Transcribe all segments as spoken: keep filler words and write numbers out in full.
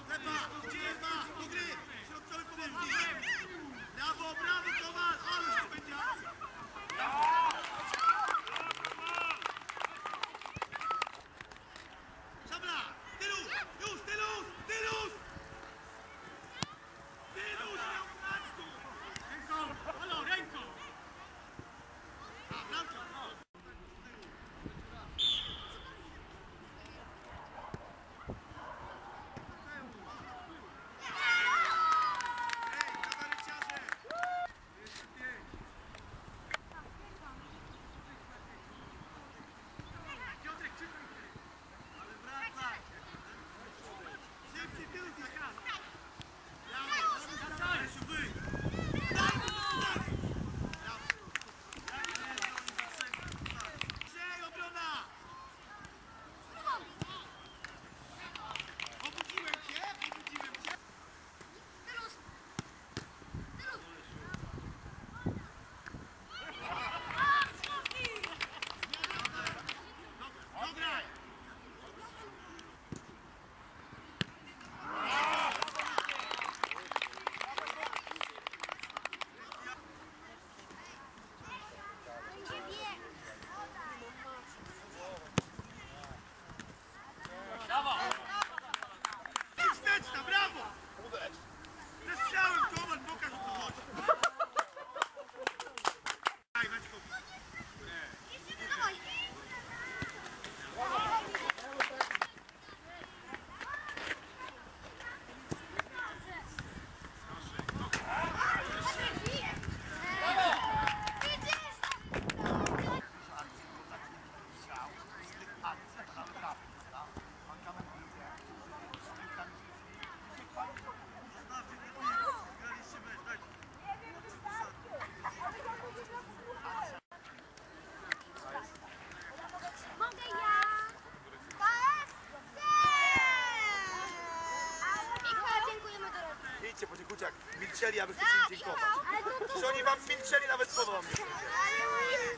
Lewa, gdzie jest ma? Do gry! Środkowy pomocnik! Brawo, brawo, Kowal! Ale się będzie akcja! Szabla! Tylus! Już, tylus! Tylus! Tylus! Miał grać tu! Ręką! Halo, ręką! A, bramka! Idźcie podziękujcie, jak milczeli, aby chcecie im dziękować. Że oni wam milczeli, nawet słowo wam nie powiedzieli.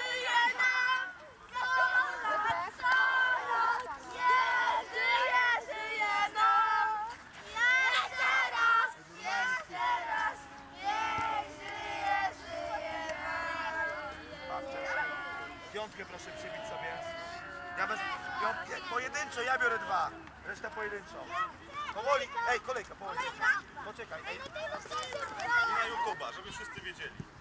Piątkę proszę przybić sobie. Ja wezmę piątkę. Pojedynczo, ja biorę dwa. Reszta pojedynczo. Powoli. Ej, kolejka, powoli. Poczekaj. Ej. Na YouTube'a, żeby wszyscy wiedzieli.